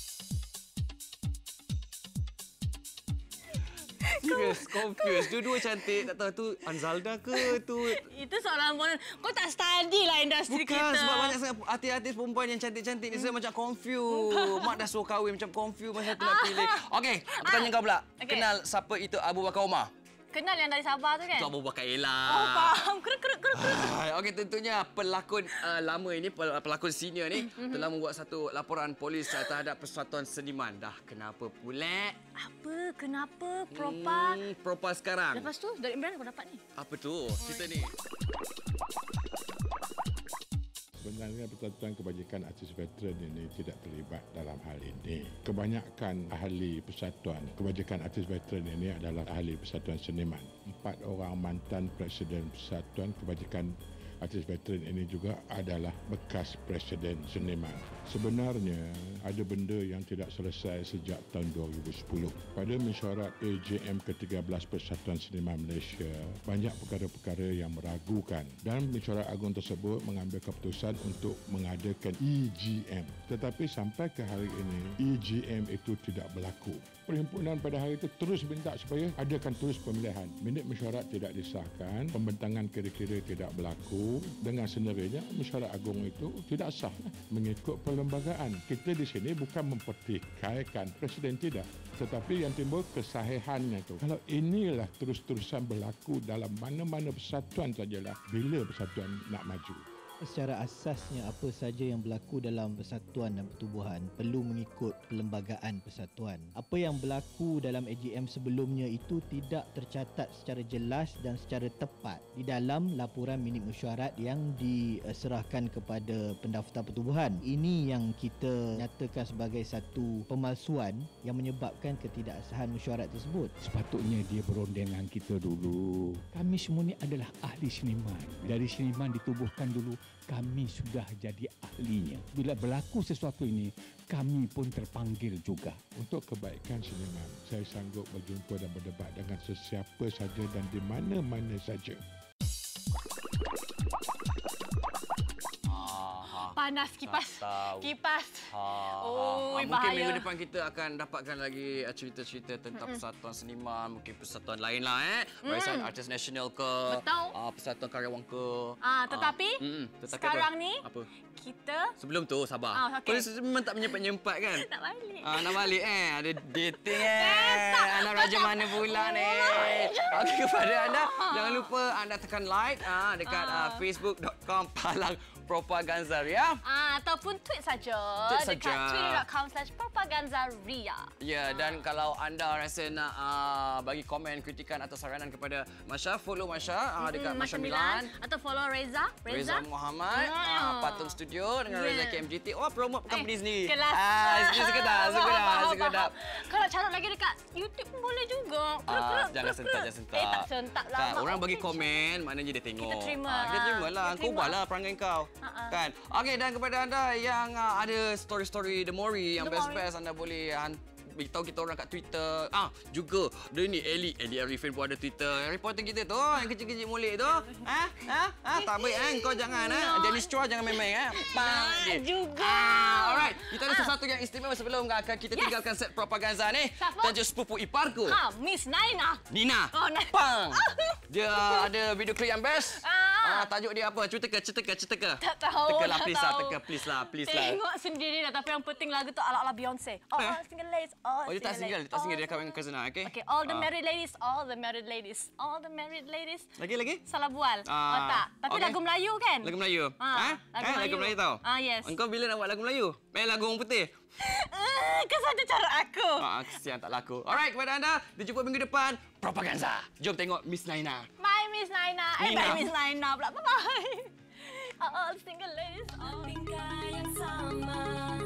Serius, confused. Dua-dua cantik. Tak tahu tu Anzalna ke tu. Itu soalan bonus. Kau tak study lah industri Bukan, kita. Bukan, sebab banyak sangat artis-artis perempuan yang cantik-cantik ni. Saya macam confused. Mak dah suruh kahwin macam confused masa tu nak pilih. Okey, aku tanya kau pula. Okay. Kenal siapa itu Abu Bakar Omar? Kenal yang dari Sabah tu kan? Itu Abu Bakar Ella. Oh, faham. Keruk, keruk, keruk, keruk. Okey, tentunya pelakon uh, lama ini, pel- pelakon senior ni mm-hmm. telah membuat satu laporan polis uh, terhadap Persatuan Seniman. Dah kenapa pula? Apa? Kenapa? Propa? Hmm, Propa sekarang. Lepas tu, dari Imran kau dapat ni? Apa tu? Cerita ni. Sebenarnya Persatuan Kebajikan Artis Veteran ini tidak terlibat dalam hal ini. Kebanyakan ahli Persatuan Kebajikan Artis Veteran ini adalah ahli Persatuan Seniman. Empat orang mantan Presiden Persatuan Kebajikan artis veteran ini juga adalah bekas presiden seniman. Sebenarnya ada benda yang tidak selesai sejak tahun dua ribu sepuluh. Pada mesyuarat A J M ke tiga belas Persatuan Seniman Malaysia, banyak perkara-perkara yang meragukan dan mesyuarat agung tersebut mengambil keputusan untuk mengadakan E G M. Tetapi sampai ke hari ini, E G M itu tidak berlaku. Perhimpunan pada hari itu terus minta supaya adakan terus pemilihan. Minit mesyuarat tidak disahkan, pembentangan kira-kira tidak berlaku. Dengan sendirinya, mesyuarat agung itu tidak sah mengikut perlembagaan. Kita di sini bukan mempertikaikan presiden, tidak. Tetapi yang timbul kesahihannya itu. Kalau inilah terus-terusan berlaku dalam mana-mana persatuan sajalah, bila persatuan nak maju. Secara asasnya apa saja yang berlaku dalam persatuan dan pertubuhan perlu mengikut perlembagaan persatuan. Apa yang berlaku dalam A G M sebelumnya itu tidak tercatat secara jelas dan secara tepat di dalam laporan minit mesyuarat yang diserahkan kepada pendaftar pertubuhan. Ini yang kita nyatakan sebagai satu pemalsuan yang menyebabkan ketidaksahan mesyuarat tersebut. Sepatutnya dia beronda dengan kita dulu. Kami semua ni adalah ahli seniman. Dari seniman ditubuhkan dulu, kami sudah jadi ahlinya. Bila berlaku sesuatu ini, kami pun terpanggil juga. Untuk kebaikan seniman, saya sanggup berjumpa dan berdebat dengan sesiapa saja dan di mana-mana saja. Panas kipas. Kipas. Ha, oh, ha. Mungkin bahaya. minggu depan kita akan dapatkan lagi cerita-cerita tentang mm-mm. persatuan seniman, mungkin persatuan lain lah eh. Barisan mm. Artis Nasional ke, uh, Persatuan Karyawan ke. Ah, tetapi, uh, mm, tetapi sekarang apa? ni apa? kita sebelum tu sabar. Ah, okay. Kau memang tak menyempat-nyempat kan? nak balik. Ah, nak balik eh. Ada dating eh. Anak raja mana pula ni? Okey, kepada anda jangan lupa anda tekan like ah dekat uh, facebook dot com Palang Propaganza Ria. Ah, ataupun tweet saja Tweet dekat saja. twitter dot com slash propaganza ria. Ya, dan kalau anda rasa nak uh, bagi komen, kritikan atau saranan kepada Masya, follow Masya uh, dekat Mm, Masya Milan. Atau follow Reza. Reza Muhammad, Mm. uh, Patung Studio dengan Yeah. Reza K M G T. Oh, promote company Eh, sendiri. kelas. Ah, sekedar, sekedar, sekedar. Kalau cara lagi dekat YouTube pun boleh juga. Ah, jangan sentak, jangan sentak. Eh, tak sentak lah. Kan, Mak. orang bagi komen, maknanya dia tengok. Kita terima. Ah, kita terima lah. Kita Kau terima. ubahlah perangai kau. Ha-ha. Kan? Okey, dan kepada anda yang uh, ada story-story The Mori yang The Mori. best-best, anda boleh uh, beritahu kita orang kat Twitter. Ah, juga dia ni Eli, Eli Arifin pun ada Twitter. Reporter kita tu yang kecil-kecil mulik tu. Ha? Ha? Ha? Tak baik eh. Kau jangan eh. No. Dennis Chua jangan main-main eh. Bang dia. juga. Ah, alright. Kita ada sesuatu yang istimewa sebelum akan kita Yes. tinggalkan set Propaganza ni. Siapa? Tajuk sepupu iparku. Ha, Miss Naina. Nina. Oh, Naina. Pang. Dia ada video klip yang best. Ah. Ah, tajuk dia apa? Cuba teka, teka, teka. Tak tahu. Teka lah, tak please lah, tahu. teka, please lah, please lah. Tengok sendiri dah. Tapi yang penting lagu tu ala-ala Beyonce. Oh, Eh? all single ladies. All Oh, dia tak single, ladies. dia tak single, dia All- kahwin dengan Kazana, okey? Okay, all the Ah. married ladies, all the married ladies, all the married ladies. Lagi, lagi? Salah bual. Ah, oh tak. Tapi okey. lagu Melayu kan? Lagu Melayu. Ah, Ha? lagu Eh, lagu Melayu. Melayu tau. Ah, yes. Engkau bila nak buat lagu Melayu? Eh, lagu orang putih. Uh, kau saja cara aku. Ah, kesian tak laku. Alright, kepada anda, dijumpa minggu depan. Propaganza. Jom tengok Miss Naina. Bye, Miss Naina. Eh, Nina. bye, Miss Naina pula. Bye-bye. All single ladies, all tingkah yang sama.